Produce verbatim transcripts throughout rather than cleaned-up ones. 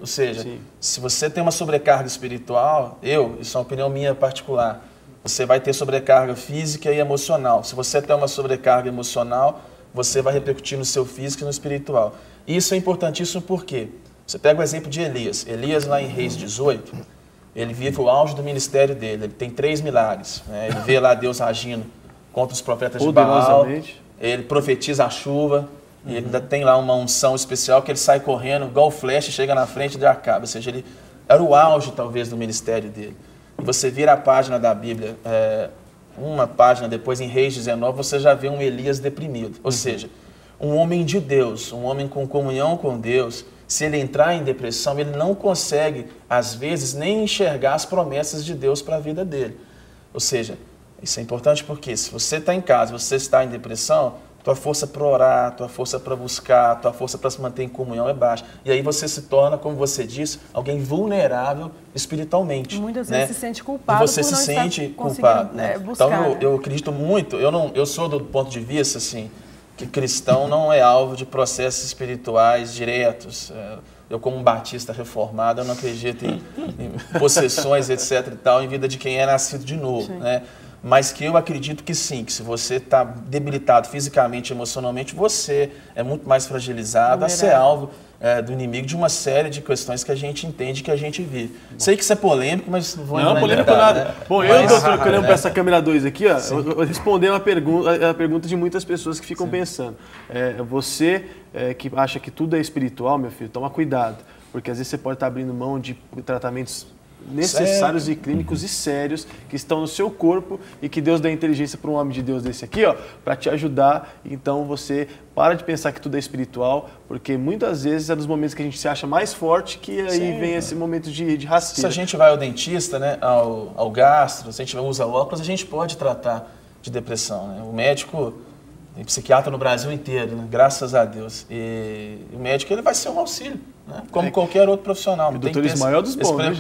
Ou seja, Sim. se você tem uma sobrecarga espiritual, eu, isso é uma opinião minha particular, você vai ter sobrecarga física e emocional. Se você tem uma sobrecarga emocional, você vai repercutir no seu físico e no espiritual. E isso é importantíssimo porque você pega o exemplo de Elias. Elias, lá em Reis dezoito, ele vive o auge do ministério dele. Ele tem três milagres, né? Ele vê lá Deus agindo contra os profetas de Baal. Ele profetiza a chuva. Uhum. E ele ainda tem lá uma unção especial que ele sai correndo, igual o flash, chega na frente de Acabe. Ou seja, ele era o auge, talvez, do ministério dele. E você vira a página da Bíblia, é, uma página depois, em Reis dezenove, você já vê um Elias deprimido. Ou uhum. seja, um homem de Deus, um homem com comunhão com Deus, se ele entrar em depressão, ele não consegue, às vezes, nem enxergar as promessas de Deus para a vida dele. Ou seja, isso é importante porque se você está em casa, você está em depressão, tua força para orar, tua força para buscar, tua força para se manter em comunhão é baixa. E aí você se torna, como você disse, alguém vulnerável espiritualmente. Muitas né? vezes se sente culpado e você por se não sente estar culpado. né, Né? buscar, então eu, né? eu acredito muito, eu, não, eu sou do ponto de vista assim, que cristão não é alvo de processos espirituais diretos. Eu, como um batista reformado, eu não acredito em, em possessões, etc e tal, em vida de quem é nascido de novo, né? Mas que eu acredito que sim, que se você está debilitado fisicamente, emocionalmente, você é muito mais fragilizado a ser alvo é, do inimigo de uma série de questões que a gente entende que a gente vive. Bom. Sei que isso é polêmico, mas não vou Não, polêmico nada. Né? Bom, mas, eu, doutor, olhando para essa câmera dois aqui, ó, eu, eu responder uma pergunta, a pergunta de muitas pessoas que ficam sim. pensando. É, você é, que acha que tudo é espiritual, meu filho, toma cuidado, porque às vezes você pode estar abrindo mão de tratamentos necessários Sério? e clínicos e sérios que estão no seu corpo e que Deus dá inteligência para um homem de Deus desse aqui, ó, para te ajudar. Então você para de pensar que tudo é espiritual, porque muitas vezes é nos momentos que a gente se acha mais forte que aí Sim, vem esse momento de, de rasteira. Se a gente vai ao dentista, né, ao, ao gastro, se a gente usa óculos, a gente pode tratar de depressão, né? O médico, tem psiquiatra no Brasil inteiro, né? Graças a Deus. E o médico ele vai ser um auxílio, né? Como é, qualquer outro profissional. O doutor Ismael dos bons, né,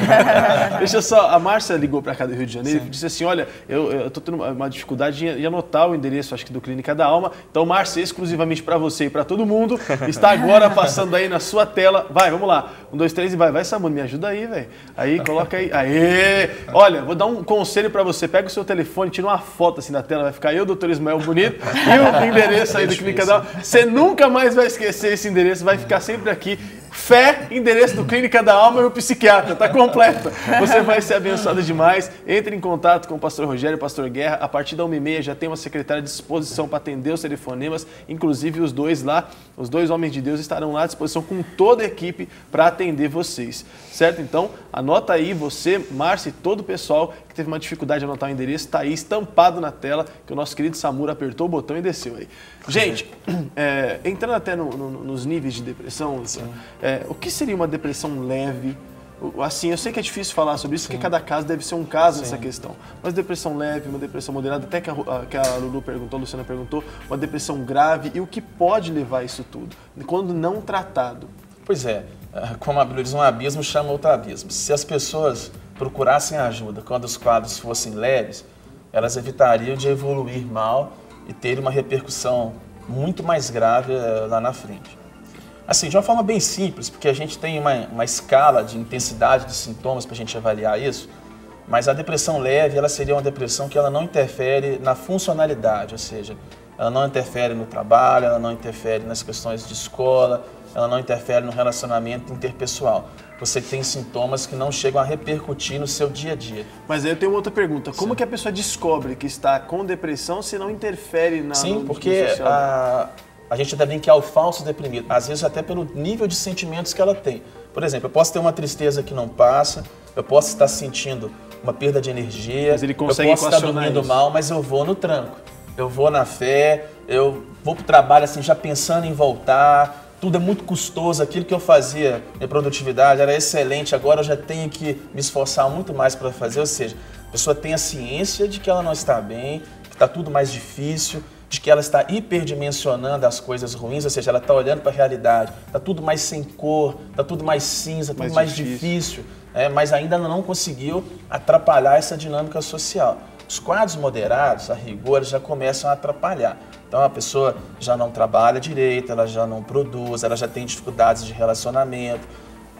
Deixa eu só, a Márcia ligou para cá do Rio de Janeiro Sim. e disse assim, olha, eu estou tendo uma dificuldade em anotar o endereço, acho que do Clínica da Alma. Então, Márcia, exclusivamente para você e para todo mundo, está agora passando aí na sua tela. Vai, vamos lá. Um, dois, três e vai. Vai, Samuel, me ajuda aí, velho. Aí, coloca aí. Aê! Olha, vou dar um conselho para você. Pega o seu telefone, tira uma foto assim na tela, vai ficar eu, doutor Ismael bonito, e o endereço aí do Clínica da Alma. Você nunca mais vai esquecer esse endereço, vai ficar sempre aqui. Fé, endereço do Clínica da Alma e o psiquiatra, tá completo. Você vai ser abençoado demais. Entre em contato com o pastor Rogério, o pastor Guerra. A partir da uma e meia já tem uma secretária à disposição para atender os telefonemas. Inclusive os dois lá, os dois homens de Deus estarão lá à disposição com toda a equipe para atender vocês. Certo? Então, anota aí você, Márcia e todo o pessoal que teve uma dificuldade de anotar o endereço, está aí estampado na tela, que o nosso querido Samura apertou o botão e desceu aí. Gente, é, entrando até no, no, nos níveis de depressão, assim, é, o que seria uma depressão leve? Assim, eu sei que é difícil falar sobre isso, Sim. porque cada caso deve ser um caso Sim. nessa questão. Mas depressão leve, uma depressão moderada, até que a, que a Lulu perguntou, a Luciana perguntou, uma depressão grave, e o que pode levar a isso tudo, quando não tratado? Pois é, como a Bíblia diz, um abismo chama outro abismo. Se as pessoas procurassem ajuda quando os quadros fossem leves, elas evitariam de evoluir mal e ter uma repercussão muito mais grave lá na frente. Assim, de uma forma bem simples, porque a gente tem uma, uma escala de intensidade de sintomas para a gente avaliar isso, mas a depressão leve, ela seria uma depressão que ela não interfere na funcionalidade, ou seja, ela não interfere no trabalho, ela não interfere nas questões de escola, ela não interfere no relacionamento interpessoal. Você tem sintomas que não chegam a repercutir no seu dia a dia. Mas aí eu tenho outra pergunta. Como Sim. que a pessoa descobre que está com depressão se não interfere na Sim, no, porque no social? A, a gente ainda brinca que é o falso deprimido, às vezes até pelo nível de sentimentos que ela tem. Por exemplo, eu posso ter uma tristeza que não passa, eu posso estar sentindo uma perda de energia, mas ele consegue eu posso estar dormindo isso. mal, mas eu vou no tranco. Eu vou na fé, eu vou para o trabalho assim, já pensando em voltar. Tudo é muito custoso, aquilo que eu fazia, minha produtividade era excelente, agora eu já tenho que me esforçar muito mais para fazer, ou seja, a pessoa tem a ciência de que ela não está bem, que está tudo mais difícil, de que ela está hiperdimensionando as coisas ruins, ou seja, ela está olhando para a realidade, está tudo mais sem cor, está tudo mais cinza, tudo mais, mais difícil, difícil é, mas ainda não conseguiu atrapalhar essa dinâmica social. Os quadros moderados, a rigor, já começam a atrapalhar. Então a pessoa já não trabalha direito, ela já não produz, ela já tem dificuldades de relacionamento,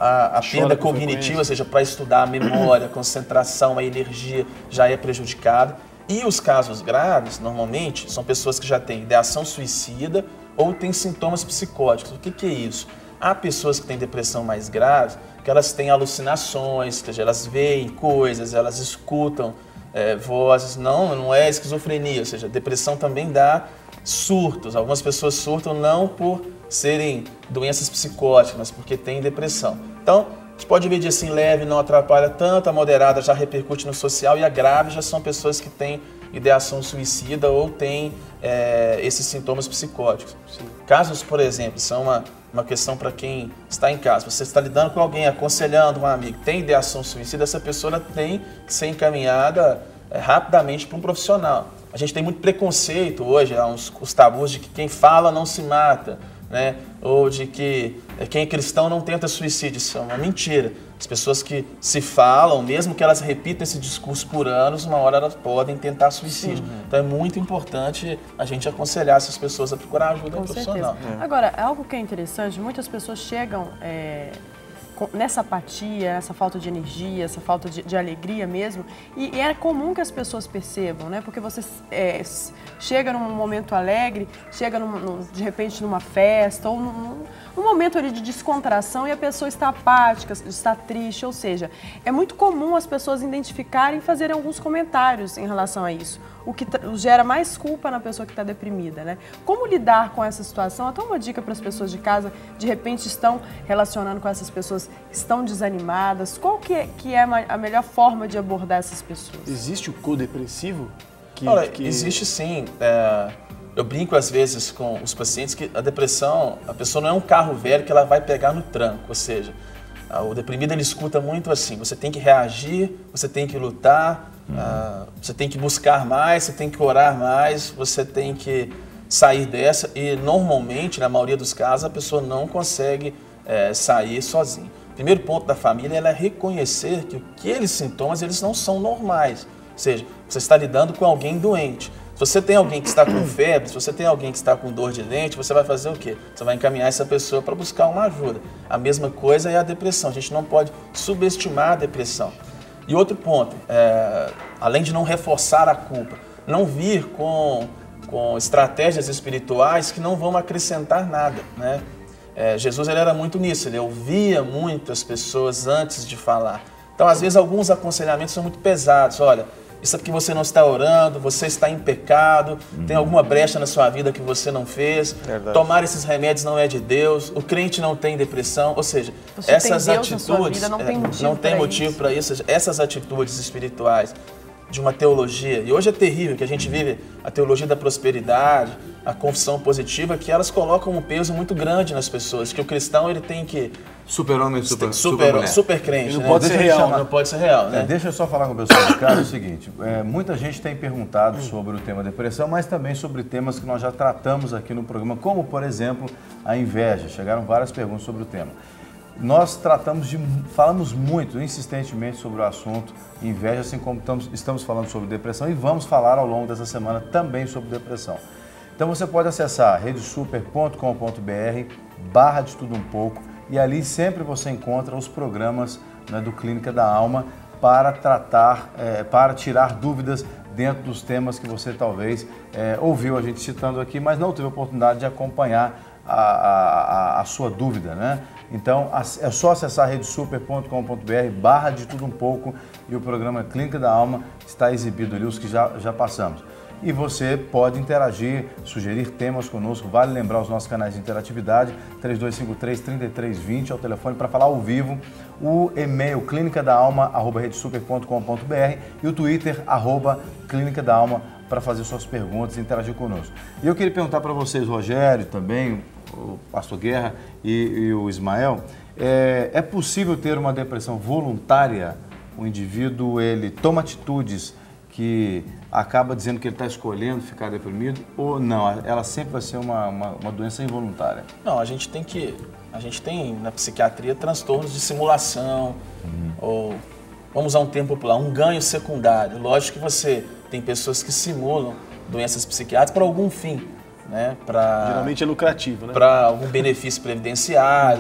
a, a perda cognitiva, ou seja, para estudar a memória, a concentração, a energia já é prejudicada. E os casos graves, normalmente, são pessoas que já têm ideação suicida ou têm sintomas psicóticos. O que, que é isso? Há pessoas que têm depressão mais grave, que elas têm alucinações, ou seja, elas veem coisas, elas escutam é, vozes. Não, não é esquizofrenia, ou seja, depressão também dá surtos. Algumas pessoas surtam não por serem doenças psicóticas, mas porque têm depressão. Então, a gente pode dividir assim, leve, não atrapalha tanto, a moderada já repercute no social e a grave já são pessoas que têm ideação suicida ou têm é, esses sintomas psicóticos. Sim. Casos, por exemplo, são uma, uma questão para quem está em casa. Você está lidando com alguém, aconselhando um amigo, tem ideação suicida, essa pessoa tem que ser encaminhada é, rapidamente para um profissional. A gente tem muito preconceito hoje, há uns, os tabus de que quem fala não se mata, né? Ou de que quem é cristão não tenta suicídio. Isso é uma mentira. As pessoas que se falam, mesmo que elas repitam esse discurso por anos, uma hora elas podem tentar suicídio. Sim. Então é muito importante a gente aconselhar essas pessoas a procurar ajuda Com profissional. É. Agora, algo que é interessante, muitas pessoas chegam é, nessa apatia, essa falta de energia, essa falta de, de alegria mesmo, e, e é comum que as pessoas percebam, né? Porque você é, chega num momento alegre, chega num, num, de repente numa festa ou num, num momento ali de descontração e a pessoa está apática, está triste, ou seja, é muito comum as pessoas identificarem e fazerem alguns comentários em relação a isso, o que gera mais culpa na pessoa que está deprimida, né? Como lidar com essa situação? Até uma dica para as pessoas de casa, de repente estão relacionando com essas pessoas que estão desanimadas, qual que é, que é a melhor forma de abordar essas pessoas? Existe o codepressivo? Que, Olha, que... existe sim. É, eu brinco às vezes com os pacientes que a depressão, a pessoa não é um carro velho que ela vai pegar no tranco, ou seja, o deprimido ele escuta muito assim, você tem que reagir, você tem que lutar, uhum. uh, você tem que buscar mais, você tem que orar mais, você tem que sair dessa e normalmente, na maioria dos casos, a pessoa não consegue é, sair sozinha. O primeiro ponto da família é reconhecer que aqueles sintomas eles não são normais, ou seja, você está lidando com alguém doente. Se você tem alguém que está com febre, se você tem alguém que está com dor de dente, você vai fazer o quê? Você vai encaminhar essa pessoa para buscar uma ajuda. A mesma coisa é a depressão. A gente não pode subestimar a depressão. E outro ponto, é, além de não reforçar a culpa, não vir com, com estratégias espirituais que não vão acrescentar nada, né? É, Jesus ele era muito nisso, ele ouvia muitas pessoas antes de falar. Então, às vezes, alguns aconselhamentos são muito pesados. Olha, isso aqui você não está orando, você está em pecado, uhum. tem alguma brecha na sua vida que você não fez, Verdade. Tomar esses remédios não é de Deus, o crente não tem depressão, ou seja, você essas tem Deus atitudes, na sua vida, não tem motivo, não tem motivo para isso. isso, essas atitudes espirituais de uma teologia, e hoje é terrível que a gente vive a teologia da prosperidade, a confissão positiva, que elas colocam um peso muito grande nas pessoas, que o cristão ele tem que... Super-homem, super, super, super, super crente, não né? pode ser real, não pode ser real, né? É, deixa eu só falar com o pessoal de casa o seguinte, é, muita gente tem perguntado sobre o tema depressão, mas também sobre temas que nós já tratamos aqui no programa, como, por exemplo, a inveja. Chegaram várias perguntas sobre o tema. Nós tratamos de, falamos muito, insistentemente sobre o assunto inveja, assim como estamos, estamos falando sobre depressão e vamos falar ao longo dessa semana também sobre depressão. Então você pode acessar redesuper ponto com ponto br barra de tudo um pouco e ali sempre você encontra os programas, né, do Clínica da Alma para tratar, é, para tirar dúvidas dentro dos temas que você talvez é, ouviu a gente citando aqui, mas não teve a oportunidade de acompanhar a, a, a sua dúvida, né? Então é só acessar redesuper ponto com ponto br barra de tudo um pouco e o programa Clínica da Alma está exibido ali, os que já, já passamos. E você pode interagir, sugerir temas conosco. Vale lembrar os nossos canais de interatividade, três dois cinco três, três três dois zero é o telefone para falar ao vivo, o e-mail clínica da alma arroba redesuper ponto com ponto br e o Twitter, arroba Clínica da Alma, para fazer suas perguntas e interagir conosco. E eu queria perguntar para vocês, Rogério, também, o Pastor Guerra e, e o Ismael, é, é possível ter uma depressão voluntária? O indivíduo, ele toma atitudes que acaba dizendo que ele está escolhendo ficar deprimido ou não? Ela sempre vai ser uma, uma, uma doença involuntária? Não, a gente tem que... A gente tem na psiquiatria transtornos de simulação, uhum. ou, vamos usar um termo popular, um ganho secundário. Lógico que você tem pessoas que simulam doenças psiquiátricas para algum fim, né? Pra, geralmente é lucrativo, né? Para algum benefício previdenciário,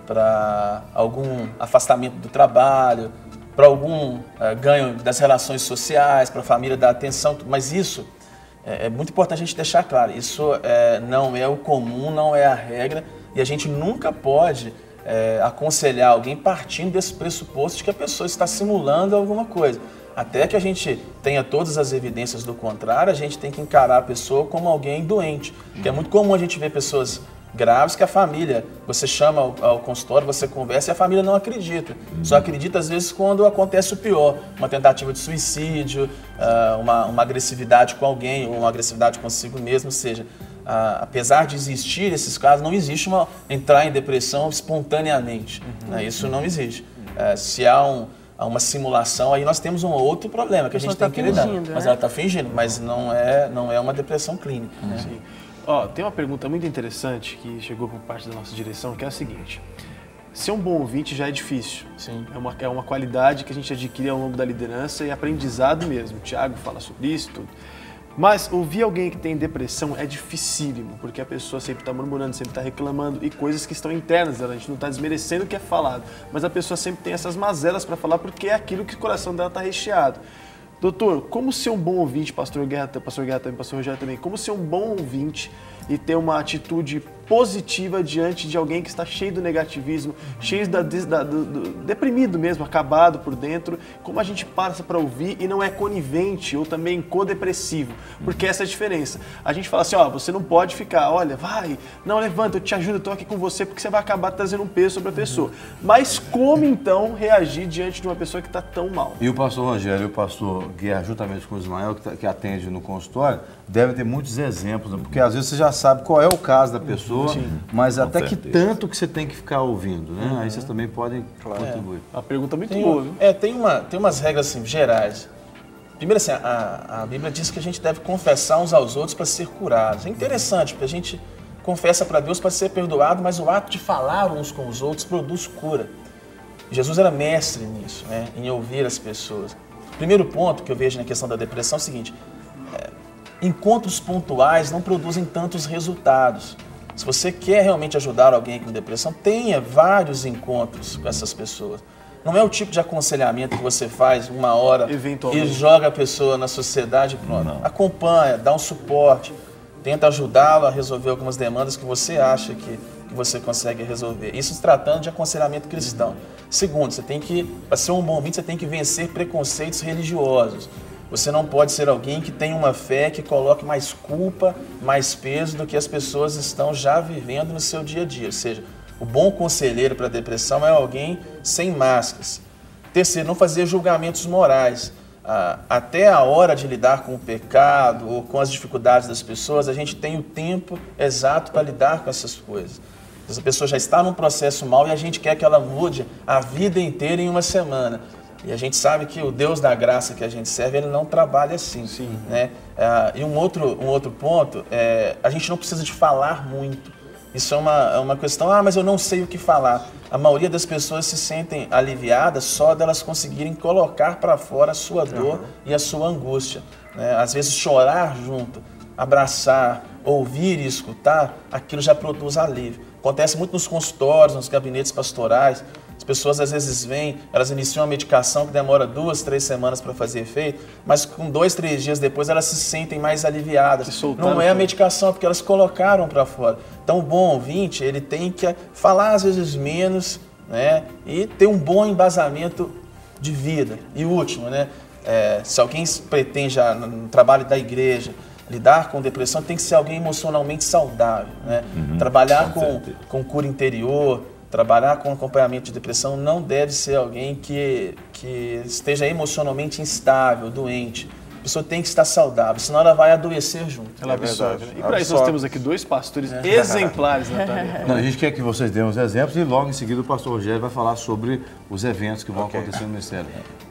para algum afastamento do trabalho, para algum uh, ganho das relações sociais, para a família dar atenção, mas isso é, é muito importante a gente deixar claro, isso é, não é o comum, não é a regra, e a gente nunca pode é, aconselhar alguém partindo desse pressuposto de que a pessoa está simulando alguma coisa. Até que a gente tenha todas as evidências do contrário, a gente tem que encarar a pessoa como alguém doente. Porque é muito comum a gente ver pessoas graves que a família, você chama ao, ao consultório, você conversa e a família não acredita. Só acredita às vezes quando acontece o pior, uma tentativa de suicídio, uh, uma, uma agressividade com alguém ou uma agressividade consigo mesmo, ou seja, uh, apesar de existir esses casos, não existe uma entrar em depressão espontaneamente. Uhum. Né? Isso não existe. Uh, se há um uma simulação, aí nós temos um outro problema que a, a gente tem que lidar. Né? Mas ela está fingindo, mas não é, não é uma depressão clínica. Né? Sim. Ó, tem uma pergunta muito interessante que chegou por parte da nossa direção, que é a seguinte. Ser um bom ouvinte já é difícil. Sim. É uma, é uma qualidade que a gente adquire ao longo da liderança e aprendizado mesmo. O Thiago fala sobre isso tudo. Mas ouvir alguém que tem depressão é dificílimo, porque a pessoa sempre está murmurando, sempre está reclamando, e coisas que estão internas dela, a gente não está desmerecendo o que é falado, mas a pessoa sempre tem essas mazelas para falar porque é aquilo que o coração dela está recheado. Doutor, como ser um bom ouvinte, pastor Guerra, pastor Guerra também, pastor Rogério também, como ser um bom ouvinte e ter uma atitude positiva diante de alguém que está cheio do negativismo, cheio da, da, do, do, deprimido mesmo, acabado por dentro, como a gente passa para ouvir e não é conivente ou também codepressivo, porque essa é a diferença. A gente fala assim, ó, você não pode ficar, olha, vai, não, levanta, eu te ajudo, eu estou aqui com você, porque você vai acabar trazendo um peso sobre a pessoa. Mas como então reagir diante de uma pessoa que está tão mal? E o pastor Rogério e o pastor Guerra, juntamente com o Ismael, que, tá, que atende no consultório, devem ter muitos exemplos, né? Porque às vezes você já sabe qual é o caso da pessoa, Sim, mas até certeza. Que tanto que você tem que ficar ouvindo, né? Uhum. Aí vocês também podem claro. Contribuir. É. A pergunta é muito tem, boa, viu? É, tem, uma, tem umas regras assim, gerais. Primeiro, assim, a, a Bíblia diz que a gente deve confessar uns aos outros para ser curados. É interessante, porque a gente confessa para Deus para ser perdoado, mas o ato de falar uns com os outros produz cura. Jesus era mestre nisso, né? Em ouvir as pessoas. O primeiro ponto que eu vejo na questão da depressão é o seguinte, é, encontros pontuais não produzem tantos resultados. Se você quer realmente ajudar alguém com depressão, tenha vários encontros com essas pessoas. Não é o tipo de aconselhamento que você faz uma hora e joga a pessoa na sociedade e pronto. Não. Acompanha, dá um suporte, tenta ajudá-lo a resolver algumas demandas que você acha que, que você consegue resolver. Isso se tratando de aconselhamento cristão. Uhum. Segundo, você tem que, para ser um bom ouvinte, você tem que vencer preconceitos religiosos. Você não pode ser alguém que tem uma fé que coloque mais culpa, mais peso do que as pessoas estão já vivendo no seu dia a dia. Ou seja, o bom conselheiro para a depressão é alguém sem máscaras. Terceiro, não fazer julgamentos morais. Ah, até a hora de lidar com o pecado ou com as dificuldades das pessoas, a gente tem o tempo exato para lidar com essas coisas. Essa pessoa já está num processo mau e a gente quer que ela mude a vida inteira em uma semana. E a gente sabe que o Deus da graça que a gente serve, ele não trabalha assim. Sim. Né? Ah, e um outro, um outro ponto, é, a gente não precisa de falar muito. Isso é uma, é uma questão, ah, mas eu não sei o que falar. A maioria das pessoas se sentem aliviadas só delas conseguirem colocar para fora a sua dor uhum. e a sua angústia. Né? Às vezes chorar junto, abraçar, ouvir e escutar, aquilo já produz alívio. Acontece muito nos consultórios, nos gabinetes pastorais. As pessoas às vezes vêm, elas iniciam uma medicação que demora duas, três semanas para fazer efeito, mas com dois, três dias depois elas se sentem mais aliviadas. Não é a medicação, é porque elas colocaram para fora. Então o bom ouvinte, ele tem que falar às vezes menos, né, e ter um bom embasamento de vida. E último, né, é, se alguém pretende, já, no trabalho da igreja, lidar com depressão, tem que ser alguém emocionalmente saudável. Né? Uhum, Trabalhar com, com cura interior, trabalhar com acompanhamento de depressão não deve ser alguém que, que esteja emocionalmente instável, doente. A pessoa tem que estar saudável, senão ela vai adoecer junto. Ela é absorve. E para isso nós temos aqui dois pastores é. exemplares na tarefa. Não, a gente quer que vocês dêem uns exemplos e logo em seguida o pastor Rogério vai falar sobre os eventos que vão okay. acontecer no Ministério.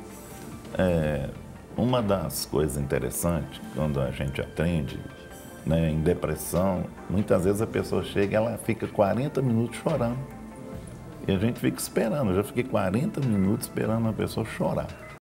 É, uma das coisas interessantes, quando a gente atende, né, em depressão, muitas vezes a pessoa chega e ela fica quarenta minutos chorando. E a gente fica esperando, eu já fiquei quarenta minutos esperando a pessoa chorar.